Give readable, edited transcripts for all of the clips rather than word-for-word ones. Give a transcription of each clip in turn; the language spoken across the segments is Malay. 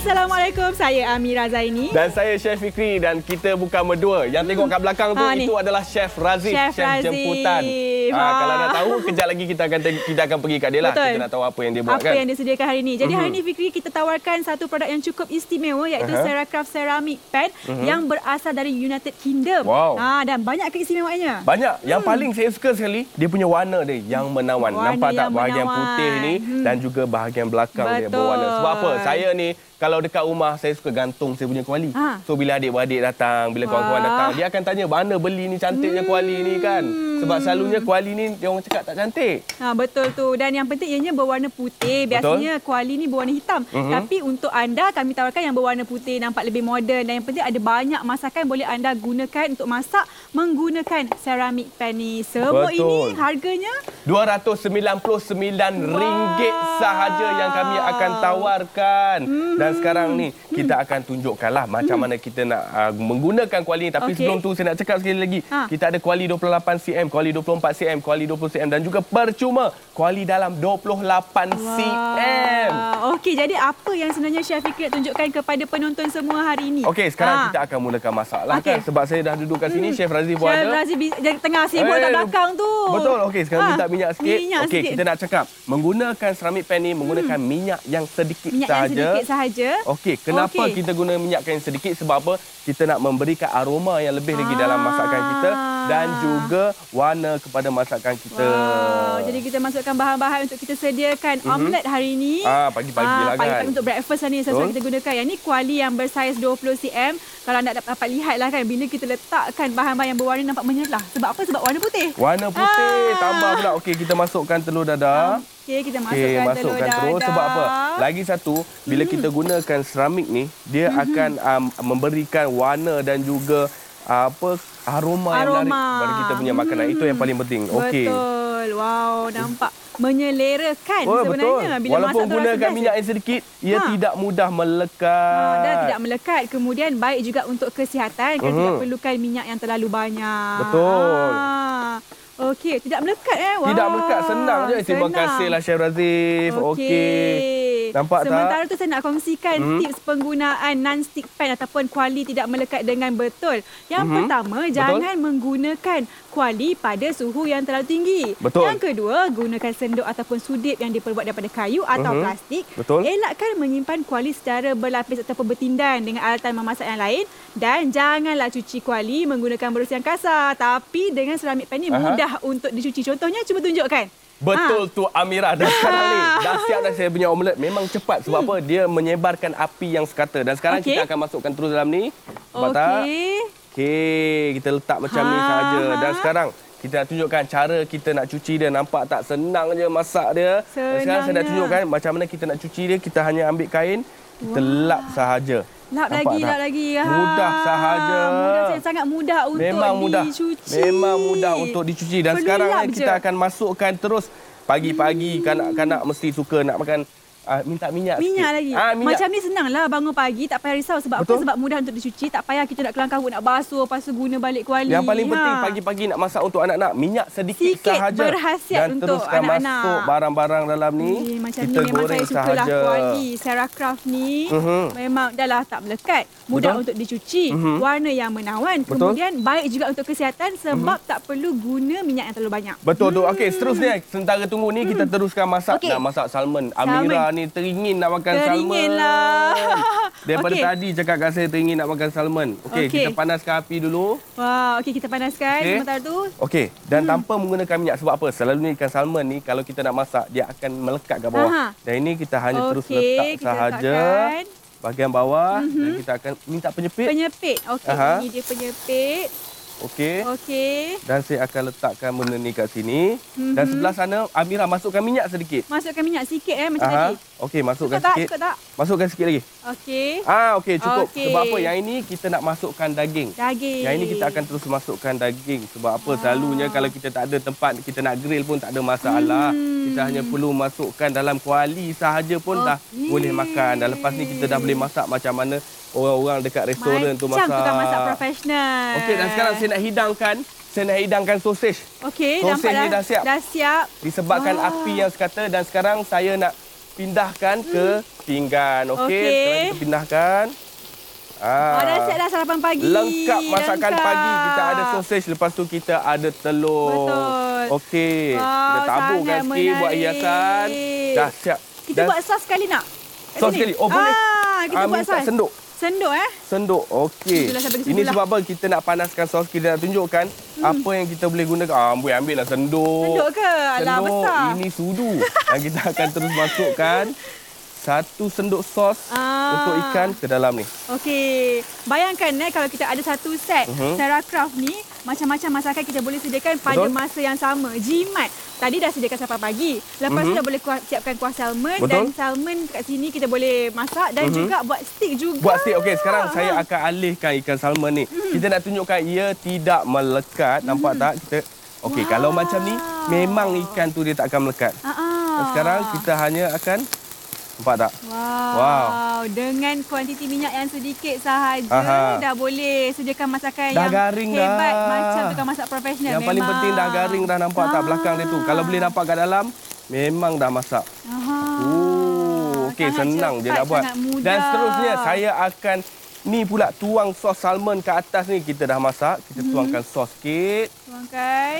Assalamualaikum, saya Amira Zaini. Dan saya Chef Fikri dan kita bukan berdua. Yang tengok kat belakang tu itu adalah Chef Razif, Chef jemputan. Kalau nak tahu, kejap lagi kita akan pergi kat dia lah. Kita nak tahu apa yang dia buat apa yang dia sediakan hari ini. Jadi hari ini Fikri kita tawarkan satu produk yang cukup istimewa iaitu Seracraft Ceramic Pan yang berasal dari United Kingdom. Dan banyak keistimewaannya. Banyak. Yang paling saya suka sekali dia punya warna dia yang menawan. Nampak tak bahagian putih ni dan juga bahagian belakang dia berwarna. Sebab apa? Saya ni kalau dekat rumah saya suka gantung saya punya kuali. So bila adik-beradik datang, bila kawan-kawan datang, dia akan tanya mana beli ni cantiknya kuali ni kan. Sebab selalunya kuali ni dia orang cakap tak cantik. Betul tu. Dan yang penting ianya berwarna putih. Biasanya kuali ni berwarna hitam. Tapi untuk anda kami tawarkan yang berwarna putih, nampak lebih moden dan yang penting ada banyak masakan boleh anda gunakan untuk masak menggunakan ceramic pan ni. Semua ini harganya RM299 sahaja yang kami akan tawarkan. Dan sekarang ni kita akan tunjukkanlah macam mana kita nak menggunakan kuali ni. Tapi sebelum tu saya nak cakap sekali lagi. Kita ada kuali 28 cm, kuali 24 cm, kuali 20 cm dan juga percuma kuali dalam 28 cm. Okey, jadi apa yang sebenarnya Chef Fikri nak tunjukkan kepada penonton semua hari ini? Okey, sekarang kita akan mulakan masak lah kan. Sebab saya dah duduk kat sini, Chef Razif pun ada. Chef Razif tengah sibuk kat belakang tu. Betul. Okey, sekarang minta minyak sikit. Okey, kita nak cakap menggunakan ceramic pan ni menggunakan minyak yang sedikit sahaja. Okey, kenapa kita guna minyak yang sedikit? Sebab apa? Kita nak memberikan aroma yang lebih lagi dalam masakan kita dan juga warna kepada masakan kita. Jadi kita masukkan bahan-bahan untuk kita sediakan omelet hari ini. Pagi-pagi lah kan. Pagi-pagi untuk breakfast ni sesuai kita gunakan. Yang ni kuali yang bersaiz 20 cm. Kalau anda dapat lihat lah kan, bila kita letakkan bahan-bahan yang berwarna nampak menyerlah. Sebab apa? Sebab warna putih. Warna putih. Tambah pula. Okey, kita masukkan telur dadah. Kita masukkan telur dadah. Sebab apa? Lagi satu, bila kita gunakan seramik ni, dia akan memberikan warna dan juga aroma yang menarik kepada kita punya makanan. Itu yang paling penting. Betul. Wow, nampak menyelerakan sebenarnya. Bila walaupun gunakan minyak yang sedikit, ia tidak mudah melekat. Dan tidak melekat. Kemudian baik juga untuk kesihatan. Kan tidak perlukan minyak yang terlalu banyak. Betul. Okey, tidak melekat Tidak melekat, senang je. Terima kasihlah Chef Razif. Okey. Nampak Sementara tu saya nak kongsikan tips penggunaan non-stick pan ataupun kuali tidak melekat dengan betul. Yang pertama, jangan menggunakan kuali pada suhu yang terlalu tinggi. Yang kedua, gunakan sendok ataupun sudip yang diperbuat daripada kayu atau plastik. Elakkan menyimpan kuali secara berlapis ataupun bertindan dengan alatan memasak yang lain. Dan janganlah cuci kuali menggunakan berus yang kasar. Tapi dengan seramik pan ni mudah untuk dicuci. Contohnya, cuba tunjukkan. Betul tu Amira. Dan sekarang ni dah siap dah saya punya omelet. Memang cepat. Sebab apa? Dia menyebarkan api yang sekata. Dan sekarang kita akan masukkan terus dalam ni. Okey, kita letak macam ni sahaja. Dan sekarang kita nak tunjukkan cara kita nak cuci dia. Nampak tak? Senang je masak dia. Dan sekarang saya nak tunjukkan macam mana kita nak cuci dia. Kita hanya ambil kain, kita lap sahaja. Lap lagi. Mudah sahaja. Sangat mudah untuk dicuci. Memang mudah untuk dicuci. Dan sekarang kita akan masukkan terus. Pagi-pagi kanak-kanak mesti suka nak makan. Minta minyak lagi. Macam ni senanglah bangun pagi, tak payah risau. Sebab apa? Sebab mudah untuk dicuci. Tak payah kita nak kelang kabut, nak basuh, lepas tu guna balik kuali. Yang paling penting pagi-pagi nak masak untuk anak-anak, minyak sedikit sahaja. Berkhasiat dan untuk teruskan anak-anak. Masuk barang-barang dalam ni. Macam kita ni memang goreng saya sukalah sahaja. Kuali Seracraft ni. Memang dah lah tak melekat. Mudah untuk dicuci. Warna yang menawan. Kemudian baik juga untuk kesihatan sebab tak perlu guna minyak yang terlalu banyak. Betul tu. Okey, seterusnya sementara tunggu ni kita teruskan masak. Nak masak salmon. Amira ni teringin nak makan salmon. Lah. Daripada tadi cakap kat saya teringin nak makan salmon. Okey, kita panaskan api dulu. Okey, kita panaskan sementara tu. Okey, dan tanpa menggunakan minyak. Sebab apa? Selalunya ikan salmon ni kalau kita nak masak, dia akan melekat ke bawah. Dan ini kita hanya terus letak sahaja bahagian bawah dan kita akan minta penyepit. Okey, ini dia penyepit. Okey. Dan saya akan letakkan benda ni kat sini. Dan sebelah sana Amira masukkan minyak sedikit. Masukkan minyak sikit macam tadi. Okey, masukkan sikit. Cukup tak? Masukkan sikit lagi. Okey. Okey, cukup. Sebab apa? Yang ini kita nak masukkan daging. Yang ini kita akan terus masukkan daging. Sebab apa? Selalunya kalau kita tak ada tempat, kita nak grill pun tak ada masalah. Kita hanya perlu masukkan dalam kuali sahaja pun dah boleh makan. Dan lepas ni kita dah boleh masak macam mana orang-orang dekat restoran tu masak. Macam tukang masak profesional. Okey, dan sekarang saya nak hidangkan sosis. Okey, sosis ni dah siap. Dah siap. Disebabkan api yang sekata dan sekarang saya nak pindahkan ke pinggan. Okey, sekarang kita pindahkan. Dah siap dah sarapan pagi. Lengkap masakan pagi. Kita ada sausage, lepas tu kita ada telur. Betul. Okey, kita taburkan sikit buat hiasan. Dah siap. Kita buat sos sekali nak? Sos sekali? Oh, boleh. Kita buat sos. Senduk. Senduk. Okey. Ini sebab apa? Kita nak panaskan sos, kita nak tunjukkan apa yang kita boleh gunakan. Ambil lah senduk. Senduk ke? Alah, besar. Ini sudu. Dan kita akan terus masukkan 1 senduk sos untuk ikan ke dalam ni. Okey. Bayangkan kalau kita ada 1 set Sarah Craft ni, macam-macam masakan kita boleh sediakan pada masa yang sama. Jimat. Tadi dah sediakan sarapan pagi. Lepas tu dah boleh siapkan kuah salmon. Dan salmon kat sini kita boleh masak dan juga buat steak juga. Buat steak. Okey, sekarang saya akan alihkan ikan salmon ni. Kita nak tunjukkan ia tidak melekat. Nampak tak? Okey, kalau macam ni, memang ikan tu dia tak akan melekat. Sekarang kita hanya akan nampak tak? Wow. Dengan kuantiti minyak yang sedikit sahaja dah boleh sediakan masakan dah yang garing hebat dah. Macam tukang masak profesional. Yang paling penting dah garing dah, nampak tak belakang dia tu. Kalau boleh nampak kat dalam, memang dah masak. Okey, senang je nak buat. Dan seterusnya saya akan ni pula tuang sos salmon ke atas ni. Kita dah masak, kita tuangkan sos sikit. Tuangkan.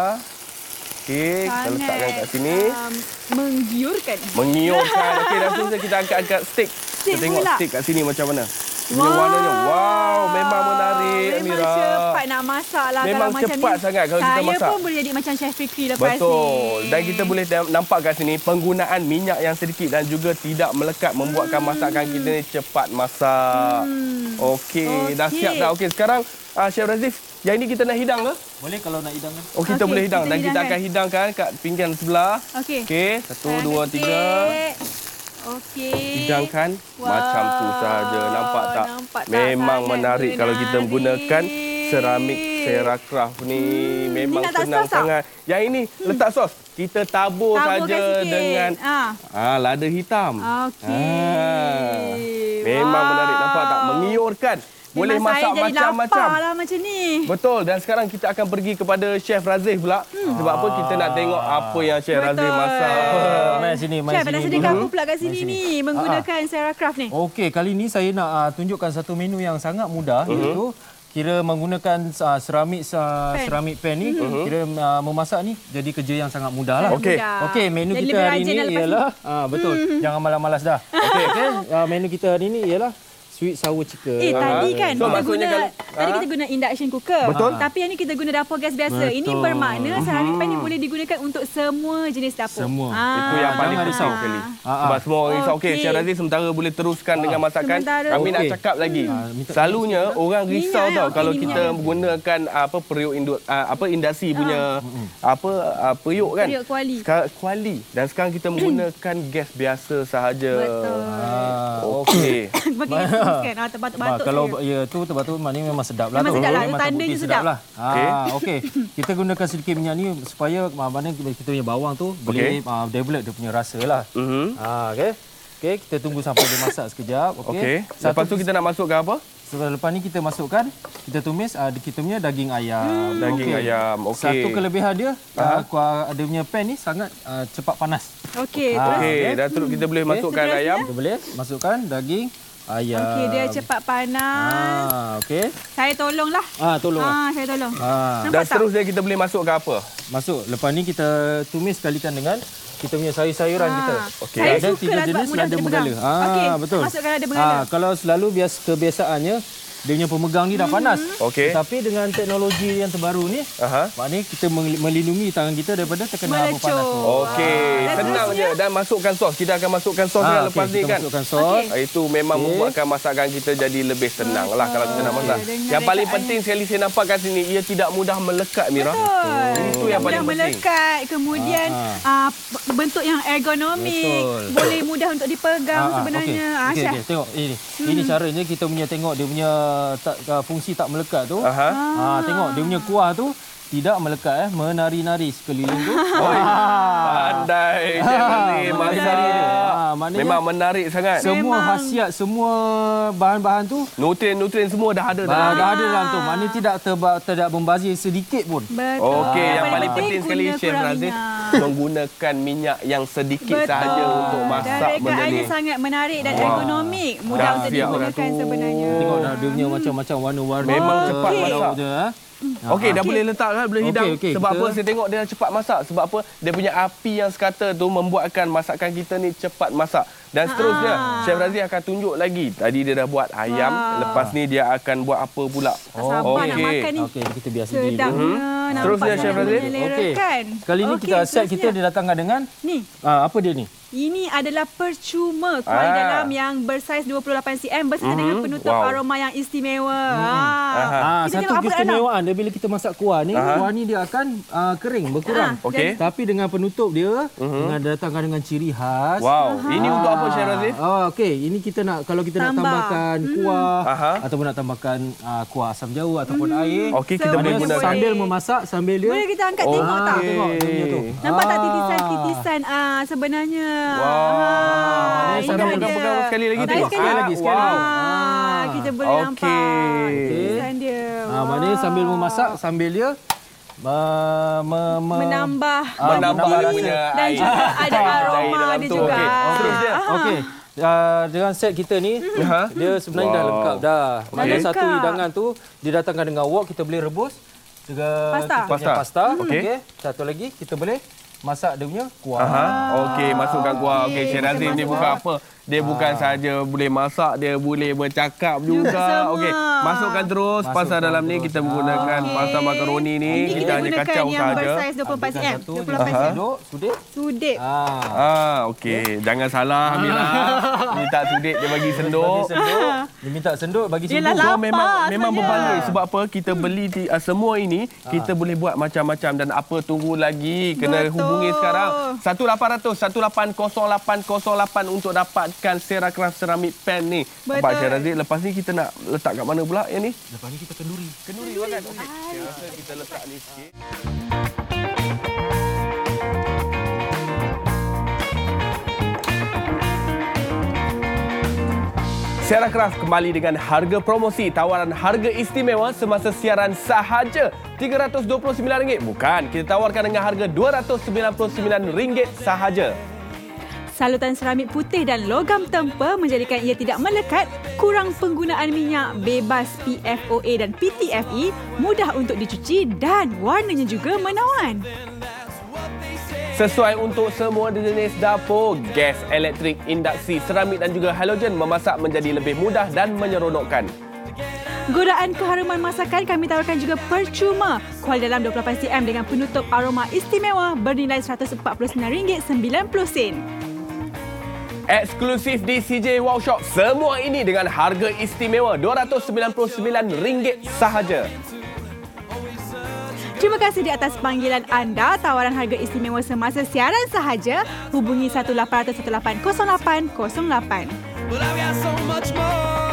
Okey, kita letakkan kat sini. Menggiurkan. Okey, dan seterusnya kita angkat steak. Kita tengok steak kat sini macam mana. Warnanya, memang menarik, Amira. Memang cepat nak masak lah. Memang kalau cepat macam ni, sangat kalau kita masak. Saya pun boleh jadi macam Chef Fikri lepas ni. Betul. Dan kita boleh nampak kat sini penggunaan minyak yang sedikit dan juga tidak melekat membuatkan masakan kita ni cepat masak. Okey, dah siap dah. Okey, sekarang Chef Razif, yang ini kita nak hidang ke? Boleh kalau nak hidangkan. Oh, kita boleh hidang. Dan kita akan hidangkan kat pinggan sebelah. Okey. Okey, 1, 2, 3. Okey. Hidangkan macam tu sahaja. Nampak tak? Memang menarik kalau kita menggunakan seramik Sarah Craft ni. Memang senang sangat. Yang ini letak sos. Kita tabur saja dengan lada hitam. Okey. Memang menarik. Nampak tak? Mengiurkan. Boleh masak macam-macam. Lah macam ni. Betul. Dan sekarang kita akan pergi kepada Chef Razif pula. Sebab apa? Kita nak tengok apa yang Chef Razif masak. Mari sini. Chef, nak sediakan apa pula kat sini ni menggunakan Sarah Craft ni? Okey, kali ni saya nak tunjukkan satu menu yang sangat mudah. Iaitu kira menggunakan seramik pan ni. Kira memasak ni jadi kerja yang sangat mudah lah. Okey, menu jadi kita hari ni ialah betul. Jangan malas-malas dah. Okey, menu kita hari ni ialah sweet sour chicken. Tadi kan so, tadi kita guna induction cooker. Betul. Tapi yang ni kita guna dapur gas biasa. Betul. Ini bermakna seramik pan ni boleh digunakan untuk semua jenis dapur. Semua. Itu yang paling risau sekali. Sebab semua orang risau. Okey, Chef Razif sementara boleh teruskan dengan masakan. Kami nak cakap lagi. Selalunya orang risau tau kalau kita menggunakan industri punya periuk kan. Periuk kuali. Kuali. Dan sekarang kita menggunakan gas biasa sahaja. Betul. Okey. Terbatuk-batuk. Kalau ya tu terbatuk maknanya memang sedap lah. Memang sedap lah. Memang Tandanya sedap lah. Okey. Kita gunakan sedikit minyak ni supaya mana kita punya bawang tu boleh develop dia punya rasa lah. Okey, kita tunggu sampai dia masak sekejap. Okey. Lepas tu kita nak masukkan apa? Lepas ni kita masukkan, kita tumis kita punya daging ayam. Daging ayam. Okey. Satu kelebihan dia, dia punya pan ni sangat cepat panas. Okey. Dan terus kita boleh masukkan ayam. Kita boleh masukkan daging ayam. Okey, dia cepat panas. Okey. Saya tolonglah. Tolong. Saya tolong. Dan seterusnya kita boleh masukkan apa? Masuk. Lepas ni kita tumis sekalikan dengan kita punya sayur-sayuran kita. Okey. Saya Ada suka 3 jenis lada menggala. Okey, betul. masukkan lada menggala. Kalau selalu kebiasaannya dia punya pemegang ni dah panas. Okey. Tapi dengan teknologi yang terbaru ni, maknanya kita melindungi tangan kita daripada terkena abu panas. Okey, senang je. Dan masukkan sos. Kita akan masukkan sos lepas ni kan. Masukkan sos. Itu memang membuatkan masakan kita jadi lebih senang lah kalau kita nak masak. Yang paling penting sekali saya nampak kat sini, ia tidak mudah melekat, Mira. Itu yang paling penting. Melekat, kemudian bentuk yang ergonomik, boleh mudah untuk dipegang sebenarnya. Okey, tengok ini. Ini caranya kita punya tengok dia punya fungsi tak melekat tu. Tengok dia punya kuah tu tidak melekat menari-nari sekeliling tu. Pandai memang menarik sangat. Semua khasiat, semua bahan-bahan tu, nutrien semua dah ada dah ada dalam tu. Maknanya tidak membazir sedikit pun. Betul. Okey, yang paling penting sekali Chef Razif, menggunakan minyak yang sedikit sahaja untuk masak benda ni. Sangat menarik dan ergonomik. Mudah untuk digunakan sebenarnya. Tengok dah dia punya macam-macam warna-warna. Memang cepat masak. Okey, dah boleh letak kan, boleh hidang. Sebab apa saya tengok dia cepat masak? Sebab apa? Dia punya api yang sekata tu membuatkan masakan kita ni cepat masak. Dan seterusnya, Chef Razi akan tunjuk lagi. Tadi dia dah buat ayam, lepas ni dia akan buat apa pula? Sabar nak makan ni. Okey, kita biar sendiri. Terusnya Chef Razi. Okey. Kali ni kita set kita didatangkan dengan ni. Apa dia ni? Ini adalah percuma kuali dalam yang bersaiz 28 cm beserta dengan penutup aroma yang istimewa. Satu keistimewaan dia bila kita masak kuah ni, kuah ni dia akan kering, berkurang. Tapi dengan penutup dia, dengan datangkan dengan ciri khas. Wow, ini untuk apa Chef Razi? Okey, ini kita nak kalau kita nak tambahkan kuah ataupun nak tambahkan kuah asam jawa ataupun air. Okey, kita boleh guna sambil memasak sambil dia. Boleh kita angkat tengok tak? Tengok dia tu. Nampak tak titisan-titisan sebenarnya. Wow. Sambil pegang sekali lagi tu. Sekali lagi. Kita boleh nampak titisan dia. Maknanya sambil memasak sambil dia menambah punya dan juga ada aroma dia juga. Terusnya. Okey. Dengan set kita ni dia sebenarnya dah lengkap dah. Mana satu hidangan tu didatangkan dengan wok, kita boleh rebus juga pasta. Okey. Satu lagi kita boleh masak dia punya kuah. Okey, masukkan kuah. Okey, Chef Razi ni bukan apa. Dia bukan saja boleh masak, dia boleh bercakap juga. Okey, masukkan terus pasta dalam ni. Kita menggunakan pasta makaroni ni. Kita hanya kacau saja. Yang bersaiz 24 cm. 28 cm. Sudip. Okey, jangan salah Amira. Minta sudip dia bagi senduk. Dia minta senduk bagi senduk. So memang berbaloi. Sebab apa? Kita beli semua ini, kita boleh buat macam-macam. Dan apa tunggu lagi? Kena hubungi sekarang 1800-180808 untuk dapat Seracraft Ceramic Pan ni. Nampak Chef Razi, lepas ni kita nak letak kat mana pula yang ni? Lepas ni kita kenduri. Kenduri kan? Okey. Saya rasa kita letak ni sikit. Seracraft kembali dengan harga promosi, tawaran harga istimewa semasa siaran sahaja. RM329. Bukan, kita tawarkan dengan harga RM299 sahaja. Salutan seramik putih dan logam tempur menjadikan ia tidak melekat, kurang penggunaan minyak, bebas PFOA dan PTFE, mudah untuk dicuci dan warnanya juga menawan. Sesuai untuk semua jenis dapur, gas, elektrik, induksi, seramik dan juga halogen, memasak menjadi lebih mudah dan menyeronokkan. Godaan keharuman masakan kami tawarkan juga percuma. Kuali dalam 28 cm dengan penutup aroma istimewa bernilai RM149.90. Eksklusif di CJ Wow Shop. Semua ini dengan harga istimewa RM299 sahaja. Terima kasih di atas panggilan anda. Tawaran harga istimewa semasa siaran sahaja. Hubungi 1800-180808.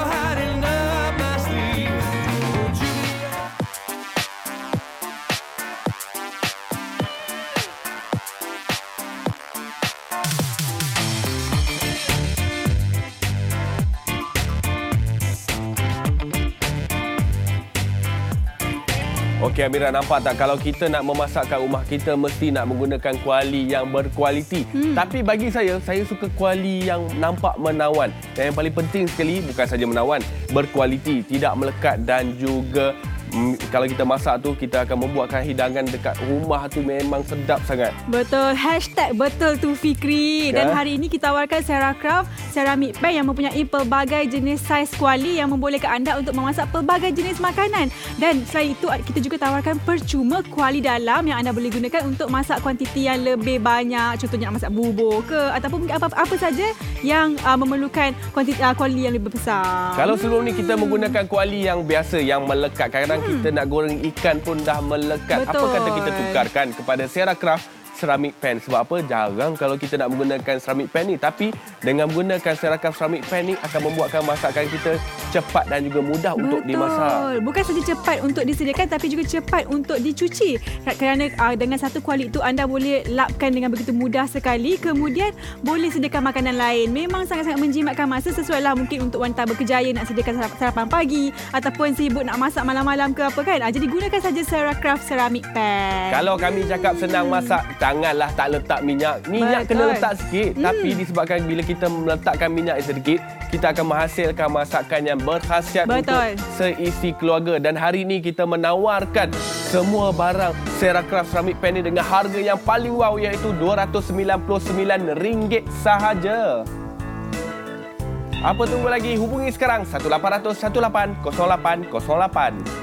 Okey Amira, nampak tak kalau kita nak memasakkan rumah kita mesti nak menggunakan kuali yang berkualiti. Tapi bagi saya suka kuali yang nampak menawan. Dan yang paling penting sekali bukan saja menawan, berkualiti, tidak melekat dan juga kalau kita masak tu kita akan membuatkan hidangan dekat rumah tu memang sedap sangat. Betul. #betul tu Fikri. Dan hari ini kita tawarkan Seracraft Ceramic Pan yang mempunyai pelbagai jenis saiz kuali yang membolehkan anda untuk memasak pelbagai jenis makanan. Dan selain itu kita juga tawarkan percuma kuali dalam yang anda boleh gunakan untuk masak kuantiti yang lebih banyak. Contohnya nak masak bubur ke ataupun apa-apa saja yang memerlukan kuali yang lebih besar. Kalau sebelum ni kita menggunakan kuali yang biasa yang melekat, kadang-kadang kita nak goreng ikan pun dah melekat. Betul. Apa kata kita tukarkan kepada Seracraft Ceramic Pan? Sebab apa? Jarang kalau kita nak menggunakan ceramic pan ni. Tapi dengan menggunakan Seracraft Ceramic Pan ni akan membuatkan masakan kita cepat dan juga mudah untuk dimasak. Bukan saja cepat untuk disediakan tapi juga cepat untuk dicuci. Kerana dengan satu kuali itu anda boleh lapkan dengan begitu mudah sekali. Kemudian boleh sediakan makanan lain. Memang sangat-sangat menjimatkan masa. Sesuai lah mungkin untuk wanita berkejaya nak sediakan sarapan pagi ataupun sibuk nak masak malam-malam ke apa kan. Jadi gunakan saja Seracraft Ceramic Pan. Kalau kami cakap senang masak, janganlah tak letak minyak. Minyak kena letak sikit. Tapi disebabkan bila kita meletakkan minyak sedikit, kita akan menghasilkan masakan yang berkhasiat untuk seisi keluarga. Dan hari ini kita menawarkan semua barang Seracraft Ceramic Pan ini dengan harga yang paling wow, iaitu RM299 sahaja. Apa tunggu lagi? Hubungi sekarang 1800 18 0808.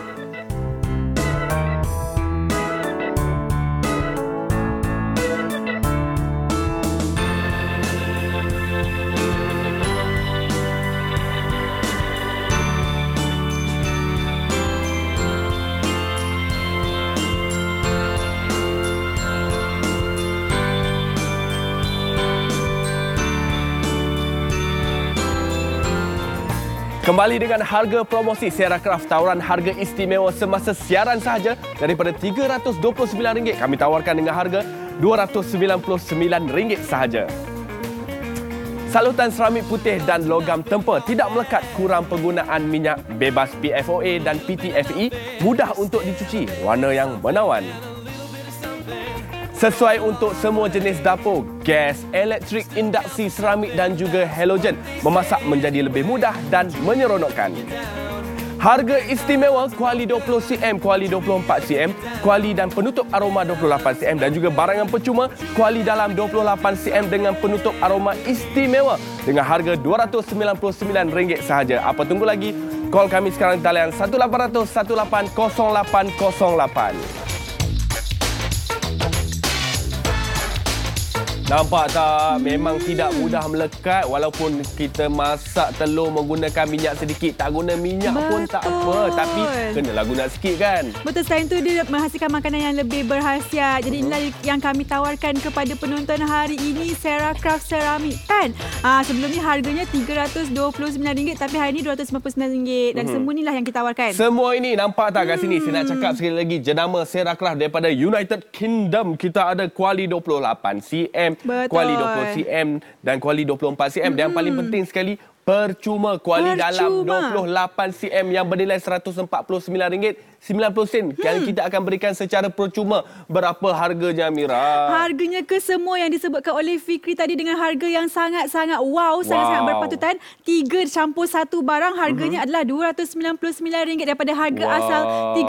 Kembali dengan harga promosi Seracraft, tawaran harga istimewa semasa siaran sahaja daripada RM329 kami tawarkan dengan harga RM299 sahaja. Salutan seramik putih dan logam tempur tidak melekat, kurang penggunaan minyak, bebas PFOA dan PTFE, mudah untuk dicuci, warna yang menawan. Sesuai untuk semua jenis dapur, gas, elektrik, induksi, seramik dan juga halogen. Memasak menjadi lebih mudah dan menyeronokkan. Harga istimewa kuali 20cm, kuali 24cm, kuali dan penutup aroma 28cm dan juga barang yang percuma kuali dalam 28cm dengan penutup aroma istimewa dengan harga RM299 sahaja. Apa tunggu lagi? Call kami sekarang talian 1800 18 0808. Nampak tak? Memang tidak mudah melekat. Walaupun kita masak telur menggunakan minyak sedikit, tak guna minyak pun tak apa. Tapi kenalah guna sikit kan? Betul, selain itu dia menghasilkan makanan yang lebih berkhasiat. Jadi inilah yang kami tawarkan kepada penonton hari ini, Seracraft Ceramic Pan. Sebelum ni harganya RM329 tapi hari ini RM299. Dan semua inilah yang kita tawarkan. Semua ini nampak tak kat sini? Saya nak cakap sekali lagi, jenama Seracraft daripada United Kingdom. Kita ada kuali 28cm. Kuali 20cm dan kuali 24cm. Dan yang paling penting sekali, percuma kuali dalam 28cm yang bernilai RM149.90 yang kita akan berikan secara percuma. Berapa harganya, Mira? Harganya ke semua yang disebutkan oleh Fikri tadi dengan harga yang sangat-sangat wow, sangat-sangat berpatutan. 3 campur 1 barang harganya adalah RM299 daripada harga asal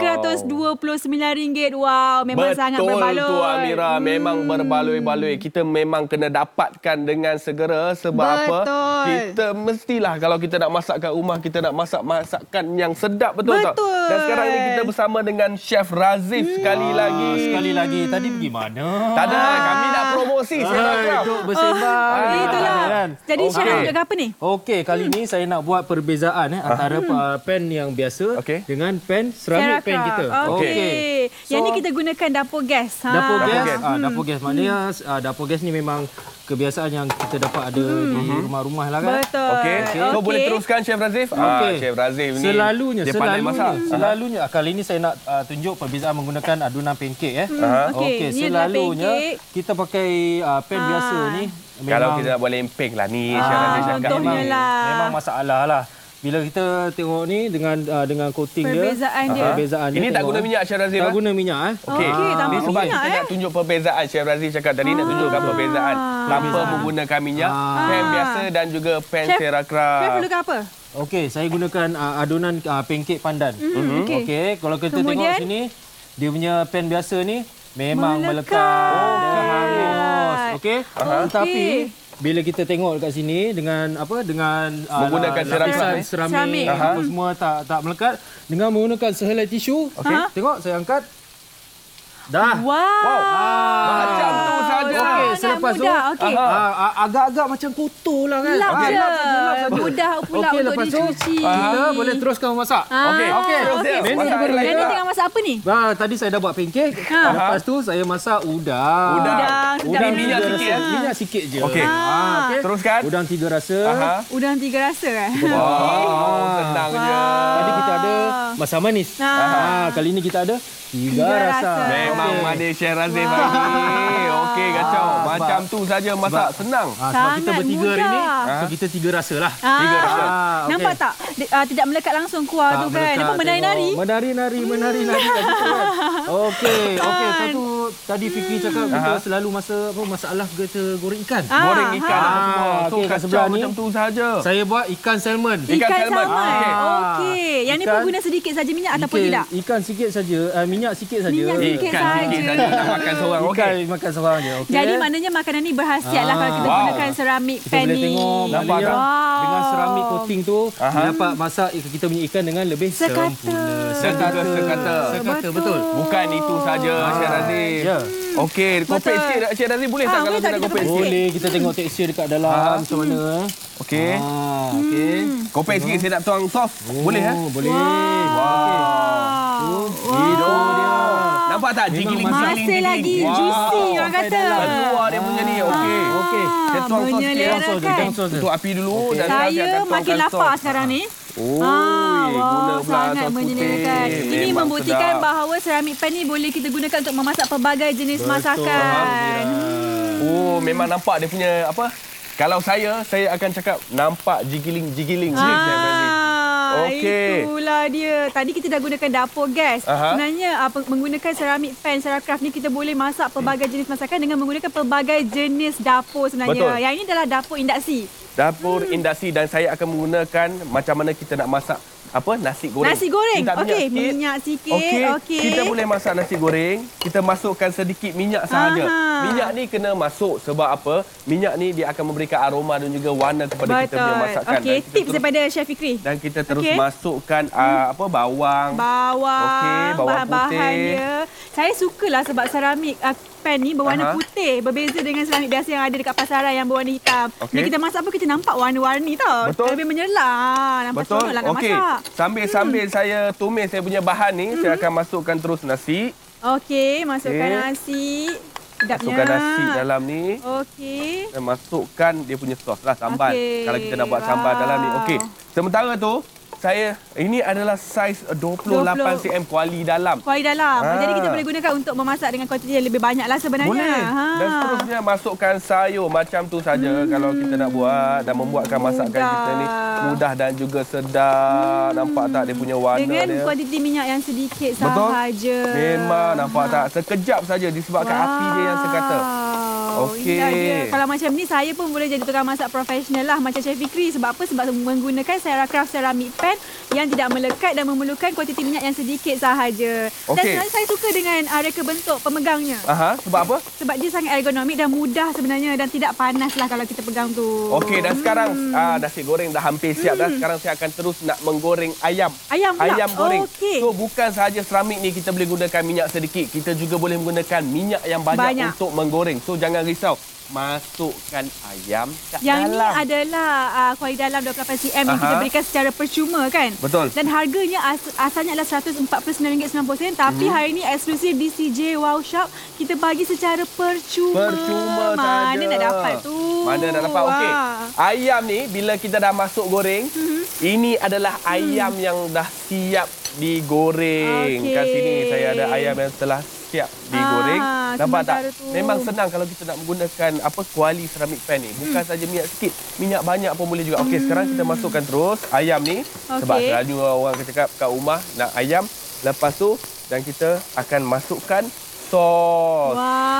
RM329. Wow, memang sangat berbaloi. Betul tu, Amira. Memang berbaloi-baloi. Kita memang kena dapatkan dengan segera. Sebab apa? Kita mestilah kalau kita nak masak kat rumah, kita nak masak masakan yang sedap, betul tak? Dan sekarang ini kita bersama dengan Chef Razif sekali lagi. Sekali lagi. Tadi pergi mana? Tak ada. Kami nak promosi. Duduk bersembang. Itulah. Jadi Chef nak tunjukkan apa ni? Okey, kali ni saya nak buat perbezaan antara pan yang biasa dengan pan ceramic pan kita. Okey. Yang ni kita gunakan dapur gas. Dapur gas. Maknanya dapur gas ni memang kebiasaan yang kita dapat ada di rumah-rumah lah kan. Betul. Okey. So boleh teruskan Chef Razif? Chef Razif ni dia pandai masak. Selalunya kali ini saya nak tunjuk perbezaan menggunakan adunan pancake Okey, selalunya kita pakai pan biasa ni. Kalau kita nak buat lempeng lah ni, Chef Razif cakap ni. Memang masalah lah. Bila kita tengok ni dengan coating perbezaan dia. Ini tak guna minyak, Chef Razif? Tak guna minyak. Okey, tanpa sebab minyak. Kita nak tunjuk perbezaan. Chef Razif cakap tadi nak tunjukkan perbezaan tanpa menggunakan minyak, pan biasa dan juga pan Seracraft. Chef perlukan apa? Okey, saya gunakan adunan pancake pandan. Okey, kalau kita tengok sini, dia punya pan biasa ni memang melekat. Dia hangus. Okey. Tetapi bila kita tengok dekat sini dengan menggunakan lapisan seramik apa semua tak melekat, dengan menggunakan sehelai tisu. Tengok saya angkat. Dah. Wow. Macam tu saja. Okey, selepas tu agak-agak macam kotor lah kan. Lap je. Mudah pula untuk dicuci. Kita boleh teruskan memasak. Okey. Ini tengah masak apa ni? Tadi saya dah buat pancake. Lepas tu saya masak udang. Udang minyak sikit. Minyak sikit je. Okey. Teruskan. Udang 3 rasa. Udang 3 rasa kan? Senang je. Tadi kita ada masam manis. Kali ni kita ada 3 rasa. Memang manis Chef Razif hari ni. Okey, kacau. Macam tu saja masak. Senang. Sebab kita bertiga hari ni, so kita 3 rasa lah. 3 rasa. Nampak tak? Tidak melekat langsung kuah tu kan? Nampak menari-nari? Menari-nari kat situ kan. Okey. Lepas tu tadi Fikri cakap kita selalu masalah kita goreng ikan. Goreng ikan semua. So kat kat sebelah ni macam tu saja. Saya buat ikan salmon. Ikan salmon. Okey. Yang ni pun guna sedikit saja minyak ataupun tidak? Ikan sikit saja, minyak sikit saja. Minyak sikit saja. Nak makan seorang. Ikan makan seorang je. Okey. Jadi maknanya makanan ni berhasiat lah kalau kita gunakan ceramik pan ni. Kita boleh tengok nampak tak? Dengan ceramik coating tu dapat masak kita punya ikan dengan lebih sempurna. Sekata betul. Bukan itu saja Syed Razif. Ya. Okey, kopek sikit Syed Razif boleh tak kalau kita nak kopek sikit? Boleh, kita tengok tekstur dekat dalam macam mana. Okey. Okey. Kopek sikit saya nak tuang sos. Boleh Boleh. Wow. Itu dia. Nampak tak? Jigiling-jigiling. Masih lagi juicy orang kata. Keluar dia punya ni. Okey. Saya tuang sos sikit. Tutup api dulu dan saya makin lapar sekarang ni. Guna pula sangat sos menyenangkan. putih. Ini Memang membuktikan sedap. bahawa ceramik pan ni boleh kita gunakan untuk memasak pelbagai jenis masakan. Memang nampak dia punya apa? Kalau saya akan cakap nampak jigiling-jigiling. Okey. Itulah dia. Tadi kita dah gunakan dapur gas. Sebenarnya menggunakan ceramik pan Saracraft ni kita boleh masak pelbagai jenis masakan dengan menggunakan pelbagai jenis dapur sebenarnya. Betul. Yang ini adalah dapur induksi. Dapur induksi dan saya akan menggunakan macam mana kita nak masak nasi goreng. Nasi goreng. Okey, sikit. minyak sikit. Okey. Kita boleh masak nasi goreng. Kita masukkan sedikit minyak sahaja. Minyak ni kena masuk sebab apa? Minyak ni dia akan memberikan aroma dan juga warna kepada kita punya masakan. Okey, tips daripada Chef Fikri. Dan kita terus masukkan bawang. Okey, bawang bahan-bahan putih. dia. Saya sukalah sebab ceramik pan ni berwarna putih. Berbeza dengan ceramik biasa yang ada dekat pasaran yang berwarna hitam. Dan kita masak pun kita nampak warna-warni tau. Betul. Lebih menyerlah. Nampak seronok lah nak masak. Sambil saya tumis saya punya bahan ni, saya akan masukkan terus nasi. Okey, masukkan nasi. Sedapnya. Masukkan nasi dalam ni. Okey. Dan masukkan dia punya sos lah, sambal. Kalau kita nak buat sambal dalam ni. Okey. Sementara tu, ini adalah saiz 28 cm kuali dalam. Kuali dalam. Jadi kita boleh gunakan untuk memasak dengan kuantiti yang lebih banyak lah sebenarnya. Boleh. Dan seterusnya masukkan sayur macam tu saja kalau kita nak buat dan membuatkan masakan kita ni mudah dan juga sedap. Nampak tak dia punya warna dia? Dengan kuantiti minyak yang sedikit sahaja. Memang nampak tak? Sekejap saja disebabkan api dia yang sekata. Okey. Kalau macam ni saya pun boleh jadi tukang masak profesional lah macam Chef Fikri. Sebab apa? Sebab menggunakan Saracraft Ceramic Pan yang tidak melekat dan memerlukan kuantiti minyak yang sedikit sahaja. Dan sebenarnya saya suka dengan reka bentuk pemegangnya. Sebab apa? Sebab dia sangat ergonomik dan mudah sebenarnya dan tidak panas lah kalau kita pegang tu. Okey, dan sekarang nasi goreng dah hampir siap dah. Sekarang saya akan terus nak menggoreng ayam. Ayam goreng. So bukan sahaja ceramik ni kita boleh gunakan minyak sedikit. Kita juga boleh menggunakan minyak yang banyak. Untuk menggoreng. So jangan risau. Masukkan ayam kat yang dalam. Yang ni adalah kuali dalam 28 cm yang kita berikan secara percuma kan? Betul. Dan harganya asalnya adalah RM149.90 tapi hari ini eksklusif di CJ Wow Shop kita bagi secara percuma. Mana nak dapat tu? Mana nak dapat? Okey. Ayam ni bila kita dah masuk goreng, ini adalah ayam yang dah siap digoreng. Kat sini saya ada ayam yang telah siap digoreng. Nampak tak? Memang senang kalau kita nak menggunakan kuali ceramik pan ni. Bukan saja minyak sikit, minyak banyak pun boleh juga. Okey, sekarang kita masukkan terus ayam ni. Sebab selalu orang cakap kat rumah nak ayam. Lepas tu dan kita akan masukkan sos.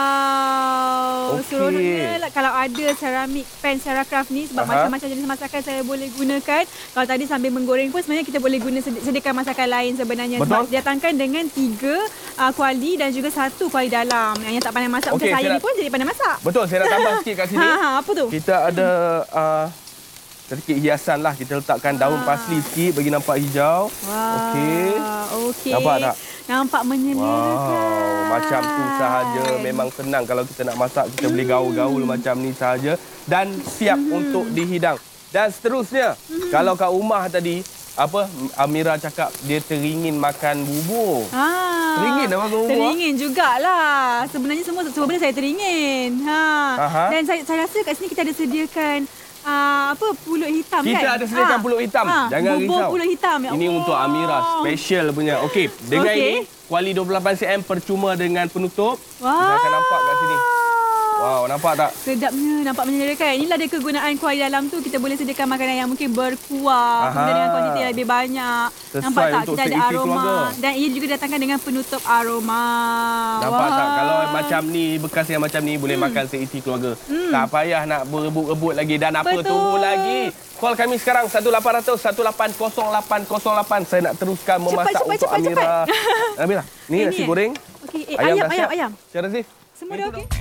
Seronoknya kalau ada ceramik pan Saracraft ni sebab macam-macam jenis masakan saya boleh gunakan. Kalau tadi sambil menggoreng pun sebenarnya kita boleh sediakan masakan lain sebenarnya. Sebab datangkan dengan 3 kuali dan juga 1 kuali dalam. Yang tak pandai masak macam saya ni pun jadi pandai masak. Betul, saya nak tambah sikit kat sini. Apa tu? Kita ada sedikit hiasan lah. Kita letakkan daun parsley sikit bagi nampak hijau. Okey. Nampak tak? Nampak menyenangkan. Macam tu sahaja. Memang senang kalau kita nak masak. Kita boleh gaul-gaul macam ni sahaja. Dan siap untuk dihidang. Dan seterusnya, kalau kat rumah tadi, Amira cakap dia teringin makan bubur. Teringin nak makan bubur? Teringin jugalah. Sebenarnya semua benda saya teringin. Dan saya rasa kat sini kita ada sediakan pulut hitam kita kan? Kita ada sediakan pulut hitam. Jangan risau. Bubur pulut hitam. Ini untuk Amira. Special punya. Okey. Dengan ini, kuali 28 cm percuma dengan penutup. Kita akan nampak kat sini. Wow, nampak Nampak tak? Sedapnya, nampak menyenangkan. Inilah dia kegunaan kuali dalam tu. Kita boleh sediakan makanan yang mungkin berkuah. Kemudian dengan kuantiti yang lebih banyak. Sesuai nampak tak? untuk Kita ada aroma. keluarga. Dan ia juga datangkan dengan penutup aroma. Nampak tak? Kalau macam ni, bekas yang macam ni boleh makan seisi keluarga. Tak payah nak berebut-rebut lagi dan apa tunggu lagi. Call kami sekarang 1800-180808. Saya nak teruskan memasak untuk Amira. Amira, ni nasi goreng. Okey, ayam. Cik Razif. Semua dah okey?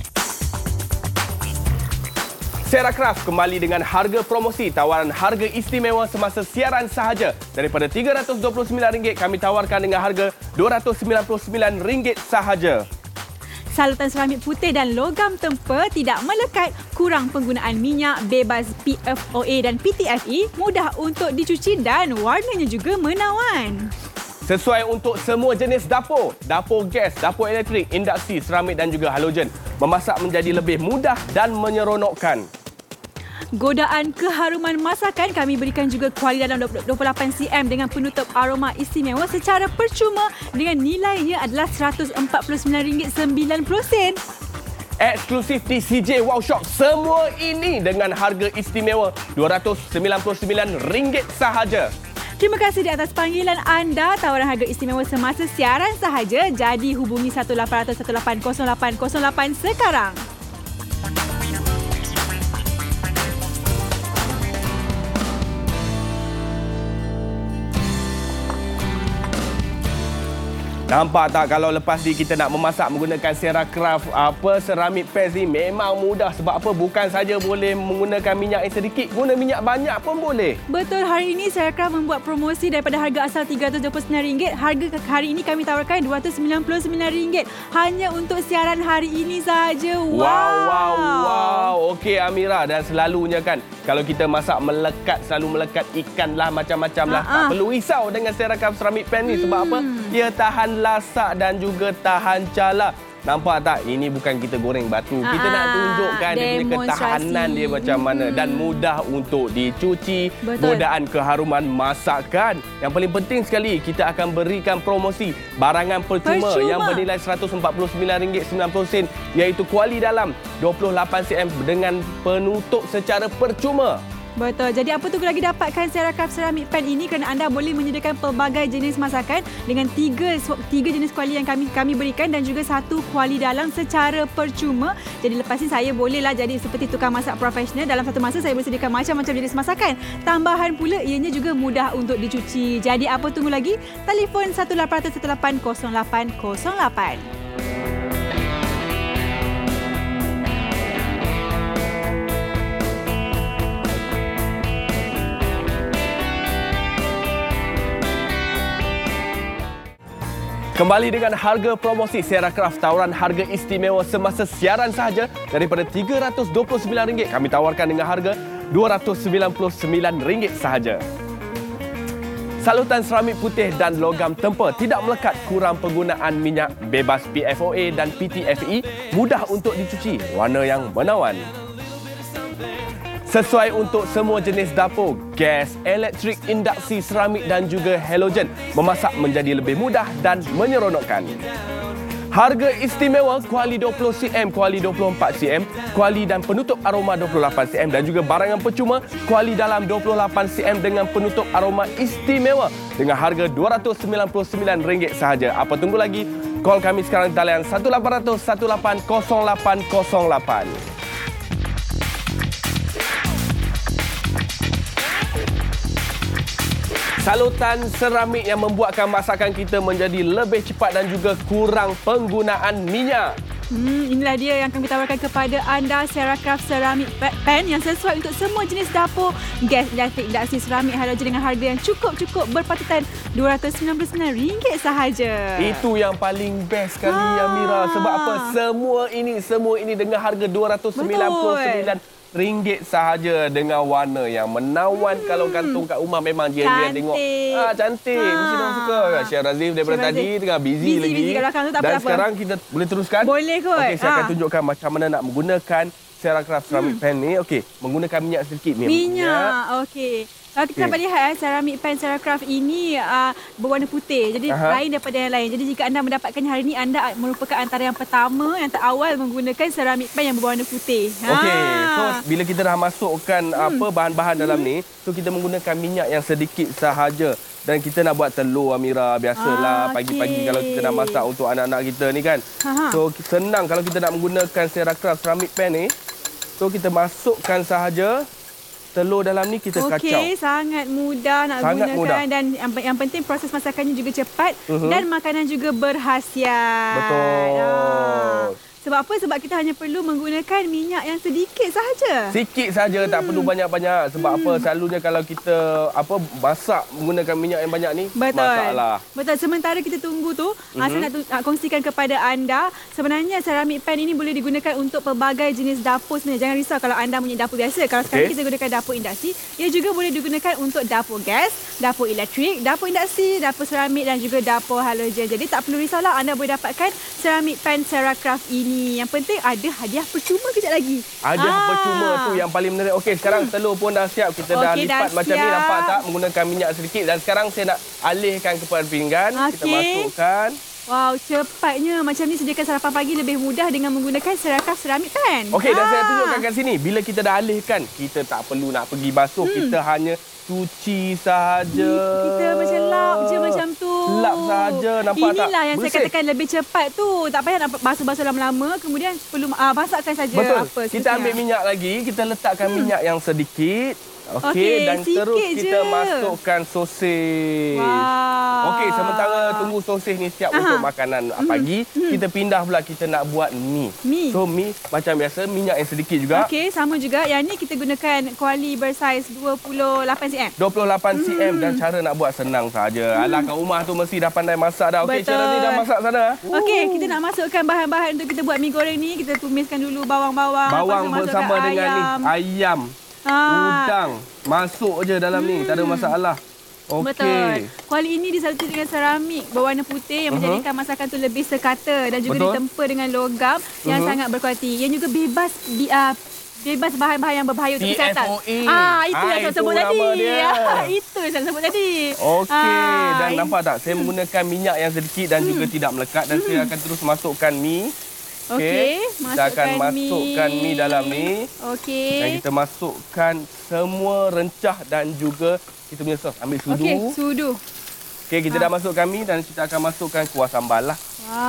Sierra Craft kembali dengan harga promosi, tawaran harga istimewa semasa siaran sahaja. Daripada RM329 kami tawarkan dengan harga RM299 sahaja. Salutan seramik putih dan logam tempur, tidak melekat, kurang penggunaan minyak, bebas PFOA dan PTFE, mudah untuk dicuci dan warnanya juga menawan. Sesuai untuk semua jenis dapur, dapur gas, dapur elektrik, induksi, seramik dan juga halogen. Memasak menjadi lebih mudah dan menyeronokkan. Godaan keharuman masakan kami berikan juga kuali dalam 28 cm dengan penutup aroma istimewa secara percuma dengan nilainya adalah RM149.90. Eksklusif di CJ Wow Shop. Semua ini dengan harga istimewa RM299 sahaja. Terima kasih di atas panggilan anda. Tawaran harga istimewa semasa siaran sahaja. Jadi hubungi 1800-180808 sekarang. Nampak tak kalau lepas ni kita nak memasak menggunakan Sierra Craft seramik pans ni memang mudah. Sebab apa? Bukan saja boleh menggunakan minyak yang sedikit, guna minyak banyak pun boleh. Betul, hari ini Sierra Craft membuat promosi daripada harga asal RM329. Harga hari ini kami tawarkan RM299 hanya untuk siaran hari ini sahaja. Wow. Okey Amira, dan selalunya kan kalau kita masak selalu melekat ikan lah, macam-macam lah. Tak perlu risau dengan Sierra Craft Ceramic Pan ni. Sebab apa? Ia tahan lasak dan juga tahan cala. Nampak tak? Ini bukan kita goreng batu. Kita nak tunjukkan dia punya ketahanan dia macam mana. Dan mudah untuk dicuci. Betul. Godaan keharuman masakan. Yang paling penting sekali, kita akan berikan promosi barangan percuma yang bernilai RM149.90, iaitu kuali dalam 28 cm dengan penutup secara percuma. Betul. Jadi apa tunggu lagi dapatkan Sierra Craft Ceramic Pan ini kerana anda boleh menyediakan pelbagai jenis masakan dengan tiga jenis kuali yang kami berikan dan juga satu kuali dalam secara percuma. Jadi lepas ni saya bolehlah jadi seperti tukang masak profesional. Dalam satu masa saya boleh sediakan macam-macam jenis masakan. Tambahan pula ianya juga mudah untuk dicuci. Jadi apa tunggu lagi? Telefon 1800-180808. Kembali dengan harga promosi Sierra Craft, tawaran harga istimewa semasa siaran sahaja daripada RM329 kami tawarkan dengan harga RM299 sahaja. Salutan seramik putih dan logam tempur, tidak melekat, kurang penggunaan minyak, bebas PFOA dan PTFE, mudah untuk dicuci, warna yang menawan. Sesuai untuk semua jenis dapur, gas, elektrik, induksi, seramik dan juga halogen. Memasak menjadi lebih mudah dan menyeronokkan. Harga istimewa kuali 20 cm, kuali 24 cm, kuali dan penutup aroma 28 cm dan juga barangan percuma kuali dalam 28 cm dengan penutup aroma istimewa dengan harga RM299 sahaja. Apa tunggu lagi? Call kami sekarang di talian 1800-180808. Salutan seramik yang membuatkan masakan kita menjadi lebih cepat dan juga kurang penggunaan minyak. Inilah dia yang kami tawarkan kepada anda, Sierra Craft Ceramic Pan yang sesuai untuk semua jenis dapur, gas, elektrik, induksi, seramik, halogen dengan harga yang cukup berpatutan RM299 sahaja. Itu yang paling best sekali Amira. Sebab apa? Semua ini dengan harga RM299 sahaja dengan warna yang menawan. Kalau gantung kat rumah memang dia tengok cantik. Mesti orang suka. Syed Razif daripada tadi tengah busy lagi. Dan sekarang kita boleh teruskan? Boleh kot. Okey, saya akan tunjukkan macam mana nak menggunakan Sierra Craft Ceramic Pan ni. Okey, menggunakan minyak sedikit. Minyak. Okey. Kalau kita dapat lihat ceramic pan Seracraft ini berwarna putih. Jadi lain daripada yang lain. Jadi jika anda mendapatkannya hari ini, anda merupakan antara yang pertama, yang terawal menggunakan ceramic pan yang berwarna putih. Okey. So bila kita dah masukkan bahan-bahan dalam ni, so kita menggunakan minyak yang sedikit sahaja. Dan kita nak buat telur, Amira, biasalah pagi-pagi kalau kita nak masak untuk anak-anak kita ni kan. So senang kalau kita nak menggunakan Seracraft ceramic pan ni. So kita masukkan sahaja. Telur dalam ni kita kacau. Okey, sangat mudah nak gunakan dan yang penting proses masakannya juga cepat dan makanan juga berkhasiat. Betul. Sebab apa? Sebab kita hanya perlu menggunakan minyak yang sedikit sahaja. Sikit saja, tak perlu banyak-banyak. Sebab apa? Selalunya kalau kita masak menggunakan minyak yang banyak ni, masalah. Betul. Sementara kita tunggu tu, saya nak kongsikan kepada anda, sebenarnya ceramic pan ini boleh digunakan untuk pelbagai jenis dapur sebenarnya. Jangan risau kalau anda punya dapur biasa. Kalau sekarang kita gunakan dapur induksi, ia juga boleh digunakan untuk dapur gas, dapur elektrik, dapur induksi, dapur seramik dan juga dapur halogen. Jadi tak perlu risaulah, anda boleh dapatkan ceramic pan Seracraft ini. Yang penting ada hadiah percuma kejap lagi. Hadiah percuma tu yang paling menarik. Okey, sekarang telur pun dah siap. Kita dah lipat macam ni, nampak tak? Menggunakan minyak sedikit. Dan sekarang saya nak alihkan kepada pinggan. Kita masukkan. Wow, cepatnya. Macam ni sediakan sarapan pagi lebih mudah dengan menggunakan Seracraft ceramic pan. Okey, dan saya tunjukkan kat sini. Bila kita dah alihkan, kita tak perlu nak pergi basuh. Kita hanya cuci sahaja. Kita macam lap je macam tu. Lap sahaja, nampak tak? Inilah yang saya katakan lebih cepat tu. Tak payah nak basuh-basuh lama-lama. Kemudian perlu masakkan saja. Betul. Kita ambil minyak lagi. Kita letakkan minyak yang sedikit. Okey, dan terus kita masukkan sosis. Okey, sementara tunggu sosis ni siap untuk makanan pagi, kita pindah pula kita nak buat mi. So mi macam biasa, minyak yang sedikit juga. Okey, sama juga. Yang ni kita gunakan kuali bersaiz 28 cm. 28 cm dan cara nak buat senang saja. Alah, kat rumah tu mesti dah pandai masak dah. Okey, cara ni dah masak sana. Okey, kita nak masukkan bahan-bahan untuk kita buat mi goreng ni. Kita tumiskan dulu bawang-bawang. Bawang bersama dengan ni ayam. Udang masuk je dalam ni, tak ada masalah. Okey. Betul. Kuali ini disaluti dengan seramik berwarna putih yang menjadikan masakan tu lebih sekata dan juga ditempa dengan logam yang sangat berkualiti. Yang juga bebas bahan-bahan yang berbahaya untuk kesihatan. Itu yang saya sebut tadi. Itu yang saya sebut tadi. Okey, dan nampak tak? Saya menggunakan minyak yang sedikit dan juga tidak melekat dan saya akan terus masukkan mi. Okey, kita akan masukkan mi dalam ni. Okey. Dan kita masukkan semua rencah dan juga kita punya sos. Ambil sudu. Okey, sudu. Okey, kita dah masukkan mi dan kita akan masukkan kuah sambal lah.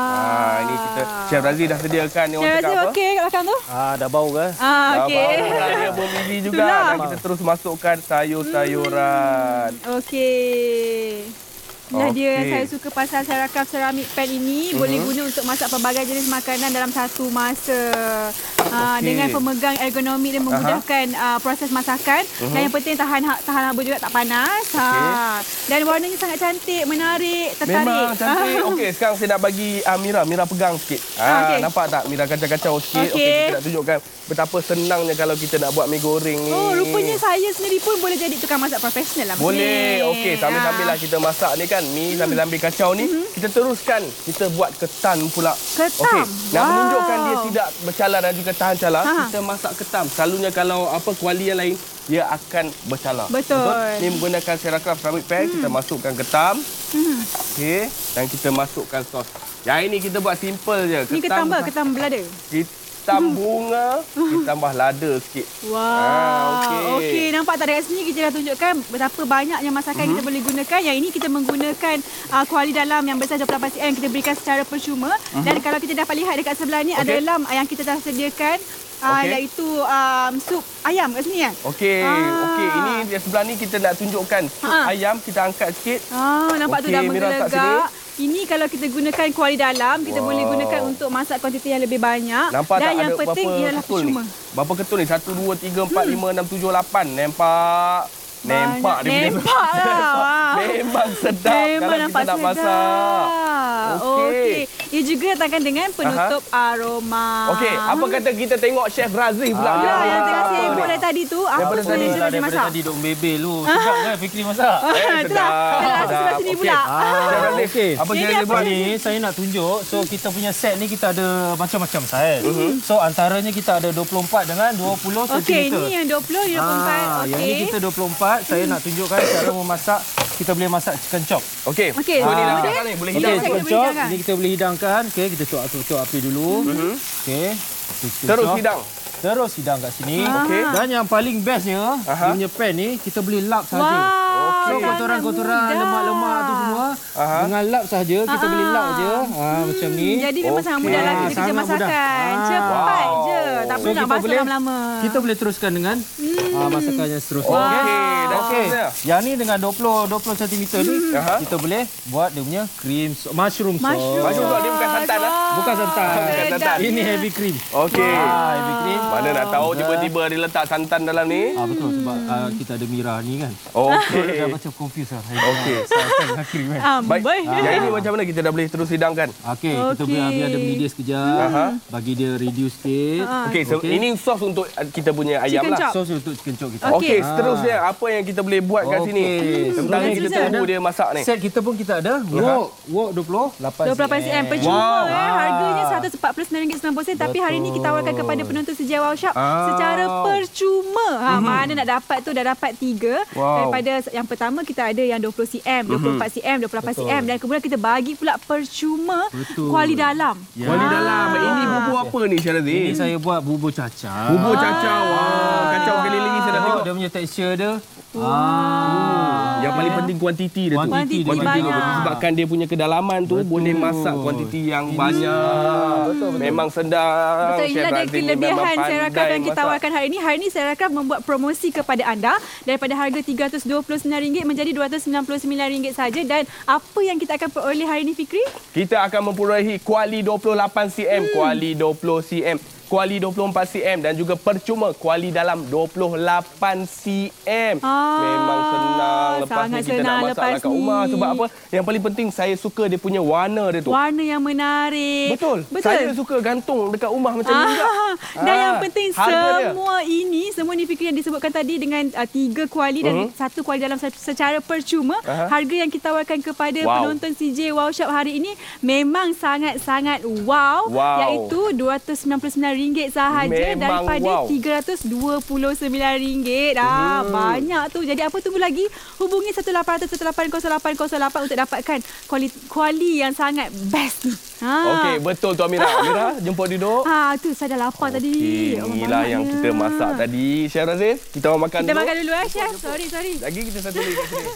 Ini kita Chef Razi dah sediakan ni. Chef Razi okey kat belakang tu? Dah bau ke? Okey. Dia bermili juga. Dan kita terus masukkan sayur-sayuran. Okey. Inilah dia yang saya suka pasal Seracraft ceramic pan ini. Boleh guna untuk masak pelbagai jenis makanan dalam satu masa. Dengan pemegang ergonomik dan memudahkan proses masakan. Dan yang penting tahan haba juga, tak panas. Dan warnanya sangat cantik, menarik, tertarik. Memang cantik. Okey, sekarang saya nak bagi Mira pegang sikit. Nampak tak? Mira kacau-kacau sikit. Okey, kita nak tunjukkan betapa senangnya kalau kita nak buat mi goreng ni. Rupanya saya sendiri pun boleh jadi tukang masak profesional lah. Boleh. Okey, sambil-sambil lah kita masak ni kan. Mi sambil-sambil kacau ni, kita teruskan. Kita buat ketan pula. Ketam? Okey, nak menunjukkan dia tidak bercalar dan juga tahan calar, kita masak ketam. Selalunya kalau kuali yang lain, dia akan bercalar. Betul. Ni menggunakan Seracraft ceramic pan, kita masukkan ketam. Okey, dan kita masukkan sos. Yang ini kita buat simple je. Ni ketam apa? Ketam belada? Ketam bunga, kita tambah lada sikit. Okey, nampak tak dekat sini kita dah tunjukkan betapa banyaknya masakan kita boleh gunakan. Yang ini kita menggunakan kuali dalam yang besar 28 cm kita berikan secara percuma. Dan kalau kita dapat lihat dekat sebelah ni ada dalam yang kita dah sediakan. Iaitu sup ayam kat sini kan? Okey. Ini di sebelah ni kita nak tunjukkan sup ayam, kita angkat sikit. Nampak tu dah menggelegak. Ini kalau kita gunakan kuali dalam, kita boleh gunakan untuk masak kuantiti yang lebih banyak. Nampak dan tak yang ada penting ialah percuma. Berapa ketul ni? 1, 2, 3, 4, 5, 6, 7, 8. Nampak dia. Nampak lah. Memang sedap kalau kita nak masak. Okey. Ia juga datangkan dengan penutup aroma. Okey, apa kata kita tengok Chef Razif pula. Yang tengah sibuk dari tadi tu. Apa sebenarnya Chef Razif masak? Daripada tadi duk bebel lu. Sedap kan Fikri masak? Itulah. Sebelah sini pula. Okey. Apa yang dia buat ni, saya nak tunjuk. So, kita punya set ni kita ada macam-macam saiz. So, antaranya kita ada 24 dengan 20 cm. Okey, ni yang 20, 24. Yang ni kita 24. Saya nak tunjukkan cara memasak. Kita boleh masak chicken chop. Okey. Boleh hidangkan ni, boleh hidang. Chicken chop. Ini kita boleh hidangkan. Okey, kita tutup api dulu. Okey. Terus hidang. Terus hidang kat sini. Okey. Dan yang paling bestnya, dia punya pan ni kita boleh lap saja. So kotoran-kotoran, lemak-lemak tu semua dengan lap saja, kita boleh lap je. Macam ni. Jadi memang sangat mudah lah kerja masakan. Cepat je. Tak perlu nak basuh lama-lama. Kita boleh teruskan dengan masakannya seterusnya. Okey. Yang ni dengan 20 cm ni, kita boleh buat dia punya cream mushroom sauce. Mushroom sauce dia bukan santan lah. Bukan santan. Ini heavy cream. Okey. Heavy cream. Mana nak tahu tiba-tiba dia letak santan dalam ni? Betul sebab kita ada Mira ni kan. Okey. Dah macam confuse lah. Okey. Santan dengan cream kan. Baik. Yang ini macam mana kita dah boleh terus hidangkan? Okey, kita biar dia mendidih sekejap. Bagi dia reduce sikit. Okey, so ini sos untuk kita punya ayam lah. Sos untuk chicken chop kita. Okey, seterusnya apa yang kita boleh buat kat sini? Tentang kita tunggu dia masak ni. Set kita pun kita ada wok 28 cm. Percuma harganya RM149.90 tapi hari ini kita tawarkan kepada penonton CJ Wow Shop secara percuma. Mana nak dapat tu dah dapat 3. Daripada yang pertama kita ada yang 20 cm, 24 cm, 28 cm dan kemudian kita bagi pula percuma kuali dalam. Kuali dalam. Ini bubur apa ni Syarazi? Ini saya buat bubur cacau. Bubur cacau. Kacau keliling saya dah tengok dia punya tekstur dia. Yang paling penting kuantiti dia tu. Kuantiti banyak. Sebabkan dia punya kedalaman tu boleh masak kuantiti yang banyak. Betul. Memang sedap. Betul, inilah dia kelebihan Serakraf yang kita tawarkan hari ini. Hari ini Serakraf membuat promosi kepada anda daripada harga RM329 menjadi RM299 saja. Dan apa yang kita akan peroleh hari ini, Fikri? Kita akan memperolehi kuali 28 cm, kuali 20 cm, kuali 24 cm dan juga percuma kuali dalam 28 cm. Memang senang. Lepas ni kita nak masak kat rumah. Sebab apa? Yang paling penting saya suka dia punya warna dia tu. Warna yang menarik. Betul. Saya suka gantung dekat rumah macam ni juga. Dan yang penting semua ni Fikri yang disebutkan tadi dengan 3 kuali dan 1 kuali dalam secara percuma. Harga yang kita tawarkan kepada penonton CJ Wow Shop hari ini memang sangat-sangat wow. Iaitu RM299 sahaja daripada RM329. Banyak tu. Jadi apa tunggu lagi? Hubungi 1800180808 untuk dapatkan kuali yang sangat best ni. Okey, betul tu Amira. Amira, jemput duduk. Tu saya dah lapar tadi. Inilah yang kita masak tadi. Chef Razif, kita makan dulu. Kita makan dulu Chef. Sorry. Lagi kita satu lagi kat sini.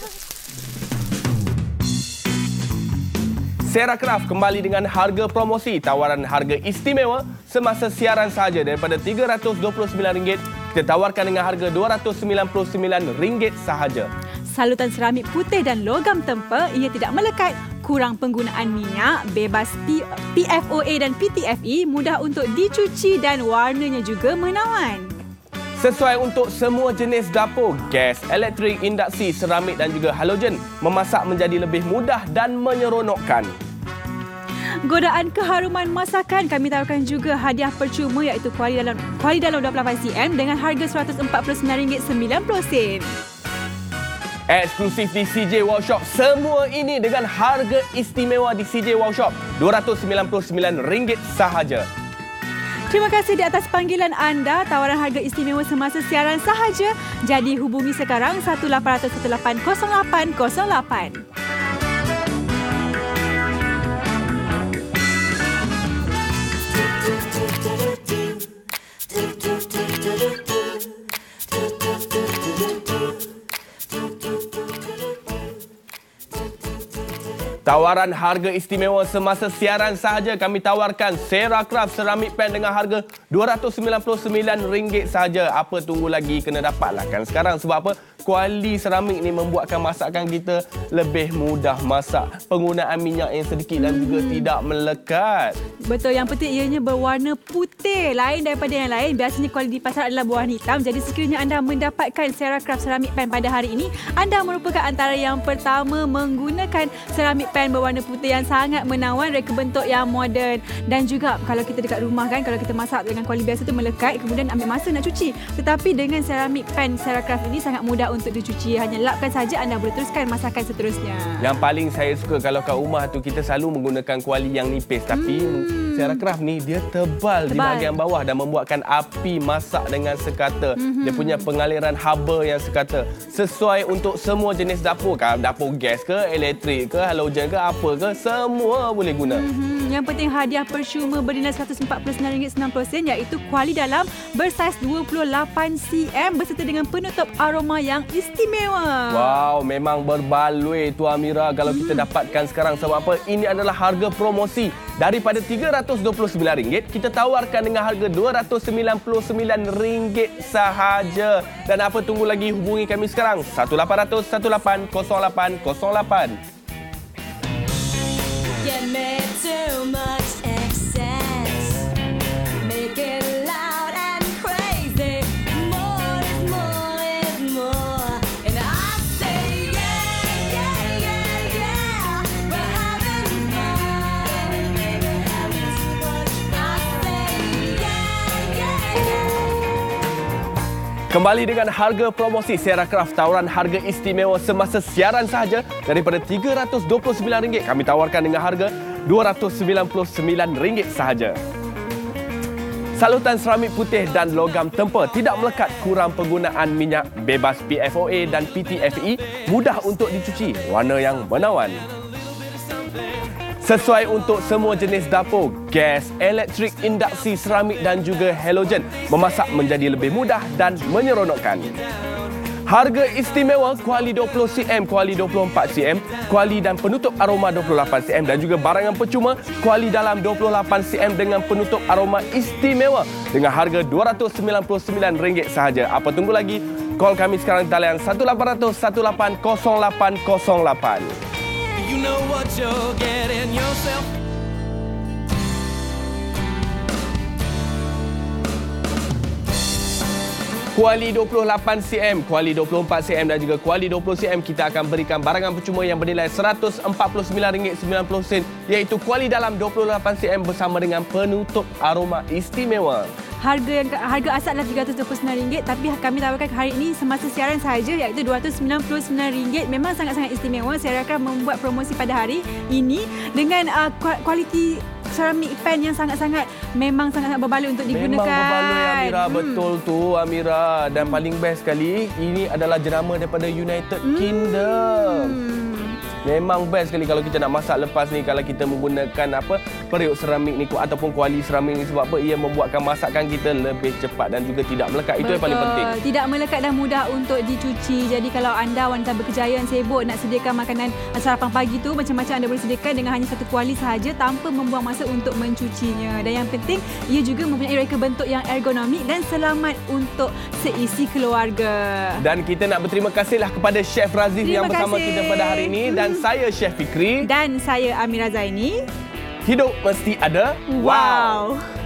Serakraf kembali dengan harga promosi, tawaran harga istimewa semasa siaran sahaja daripada RM329 kita tawarkan dengan harga RM299 sahaja. Salutan seramik putih dan logam tempa, ia tidak melekat, kurang penggunaan minyak, bebas PFOA dan PTFE, mudah untuk dicuci dan warnanya juga menawan. Sesuai untuk semua jenis dapur, gas, elektrik, induksi, seramik dan juga halogen. Memasak menjadi lebih mudah dan menyeronokkan. Godaan keharuman masakan, kami tawarkan juga hadiah percuma iaitu kuali dalam 28 cm dengan harga RM149.90. Eksklusif di CJ Wow Shop. Semua ini dengan harga istimewa di CJ Wow Shop. RM299 sahaja. Terima kasih di atas panggilan anda. Tawaran harga istimewa semasa siaran sahaja. Jadi hubungi sekarang 1800180808. Tawaran harga istimewa semasa siaran sahaja kami tawarkan Serakraf Ceramic Pan dengan harga RM299 sahaja. Apa tunggu lagi? Kena dapatlah kan sekarang. Sebab apa? kuali seramik ni membuatkan masakan kita lebih mudah masak. Penggunaan minyak yang sedikit dan juga tidak melekat. Betul, yang penting ianya berwarna putih. Lain daripada yang lain, biasanya kuali di pasar adalah berwarna hitam. Jadi sekiranya anda mendapatkan Ceracraft Ceramic Pan pada hari ini, anda merupakan antara yang pertama menggunakan ceramic pan berwarna putih yang sangat menawan, reka bentuk yang moden. Dan juga kalau kita dekat rumah kan, kalau kita masak dengan kuali biasa tu melekat, kemudian ambil masa nak cuci. Tetapi dengan ceramic pan Ceracraft ini sangat mudah untuk dicuci. Hanya lapkan saja, anda boleh teruskan masakan seterusnya. Yang paling saya suka kalau kat rumah tu kita selalu menggunakan kuali yang nipis, tapi Ceracraft ni dia tebal di bahagian bawah dan membuatkan api masak dengan sekata. Dia punya pengaliran haba yang sekata. Sesuai untuk semua jenis dapur, dapur gas ke, elektrik ke, halogen ke, apa ke, semua boleh guna. Yang penting hadiah percuma bernilai RM149.90 iaitu kuali dalam bersaiz 28cm beserta dengan penutup aroma yang istimewa. Wow, memang berbaloi tu Amira kalau kita dapatkan sekarang. Sebab apa? Ini adalah harga promosi. Daripada RM329, kita tawarkan dengan harga RM299 sahaja. Dan apa tunggu lagi, hubungi kami sekarang 1800 18 08 08. Get me too much excess. Make it loud and crazy. More is more is more. And I say yeah, yeah, yeah, yeah. We're having fun. Baby, having too much. I say yeah, yeah, yeah. Kembali dengan harga promosi Ceracraft, tawaran harga istimewa semasa siaran sahaja. Daripada RM329, kami tawarkan dengan harga RM299 sahaja. Salutan seramik putih dan logam tempur, tidak melekat, kurang penggunaan minyak, bebas PFOA dan PTFE, mudah untuk dicuci, warna yang menawan. Sesuai untuk semua jenis dapur, gas, elektrik, induksi, seramik dan juga halogen. Memasak menjadi lebih mudah dan menyeronokkan. Harga istimewa kuali 20cm, kuali 24cm, kuali dan penutup aroma 28cm dan juga barangan percuma kuali dalam 28cm dengan penutup aroma istimewa dengan harga RM299 sahaja. Apa tunggu lagi? Call kami sekarang di talian 1800 18 0808. You know what you're getting yourself. Kuali 28cm, kuali 24cm dan juga kuali 20cm kita akan berikan barangan percuma yang bernilai RM149.90 iaitu kuali dalam 28cm bersama dengan penutup aroma istimewa. Harga asal adalah RM329 tapi kami tawarkan hari ini semasa siaran sahaja iaitu RM299. Memang sangat-sangat istimewa. Ceracraft membuat promosi pada hari ini dengan kualiti ceramic pan yang memang sangat berbaloi untuk digunakan. Memang berbaloi Amira, betul tu Amira. Dan paling best sekali, ini adalah jenama daripada United Kingdom. Memang best sekali kalau kita nak masak lepas ni, kalau kita menggunakan periuk seramik ni ataupun kuali seramik ni, sebab apa? Ia membuatkan masakan kita lebih cepat dan juga tidak melekat. Itu yang paling penting. Tidak melekat dan mudah untuk dicuci. Jadi kalau anda wanita berkejayaan sibuk nak sediakan makanan sarapan pagi tu, macam-macam anda boleh sediakan dengan hanya satu kuali sahaja tanpa membuang masa untuk mencucinya. Dan yang penting, ia juga mempunyai reka bentuk yang ergonomik dan selamat untuk seisi keluarga. Dan kita nak berterima kasihlah kepada Chef Razif yang bersama kita pada hari ini. Dan saya Chef Fikri. Dan saya Amira Zaini. Hidup mesti ada wow.